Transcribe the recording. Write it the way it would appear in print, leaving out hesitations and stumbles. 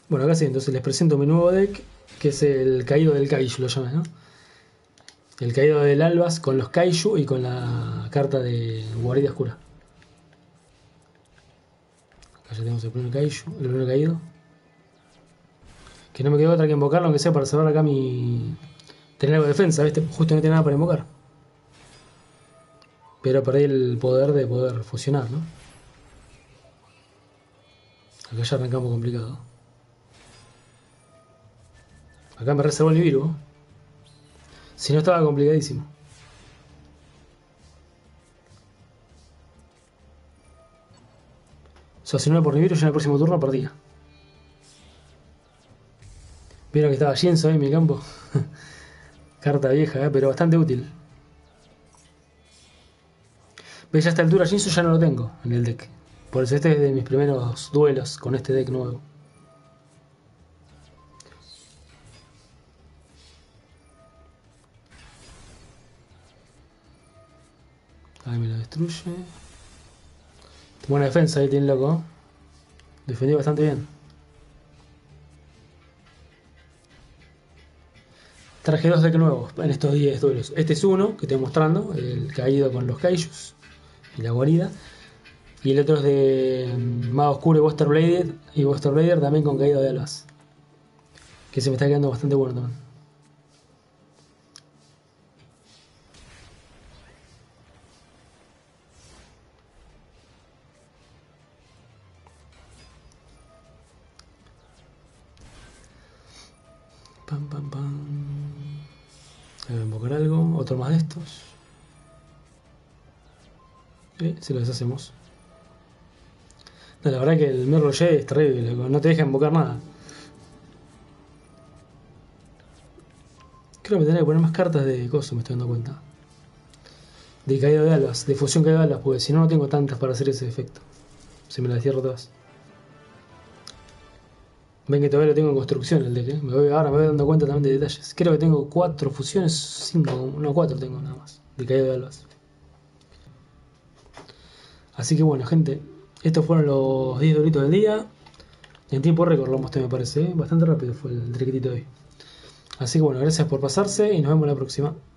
Bueno, acá sí, entonces les presento mi nuevo deck, que es el Caído del Kaiju, lo llamé, ¿no? El Caído del Albas con los Kaiju y con la carta de Guarida Oscura. Acá ya tenemos el primer Kaiju, el primer caído. Que no me quedó otra que invocarlo, aunque sea para salvar acá mi... tener algo de defensa, ¿viste? Justo no tiene nada para invocar. Pero perdí el poder de poder fusionar, ¿no? Acá ya arrancamos complicado. Acá me reservó el virus. Si no estaba complicadísimo. O sea, si no era por Nibiru, yo en el próximo turno perdía. Vieron que estaba Jinzo ahí en mi campo. Carta vieja, pero bastante útil. ¿Ves? Ya a esta altura Jinzo ya no lo tengo en el deck. Por eso este es de mis primeros duelos con este deck nuevo. Ahí me lo destruye. Buena defensa ahí, tiene loco. Defendió bastante bien. Traje dos decks nuevos en estos 10 duelos. Este es uno que estoy mostrando, el caído con los Kaijus y la guarida. Y el otro es de Mago Oscuro y Buster Blader también con caído de alas. Que se me está quedando bastante bueno también. Pam, pam, pam. Voy a invocar algo, otro más de estos. Se lo deshacemos. No, la verdad que el Mirror J es terrible, no te deja invocar nada. Creo que me tendría que poner más cartas de coso, me estoy dando cuenta. De caída de alas, de fusión caída de alas, porque si no, no tengo tantas para hacer ese efecto. Se me las cierro todas. Ven que todavía lo tengo en construcción el deck, ahora me voy dando cuenta también de detalles. Creo que tengo 4 fusiones, 5, no 4 tengo nada más, de caída de albas. Así que bueno, gente, estos fueron los 10 doritos del día. En tiempo récord lo mostré, me parece, bastante rápido fue el triquitito de hoy. Así que bueno, gracias por pasarse y nos vemos la próxima.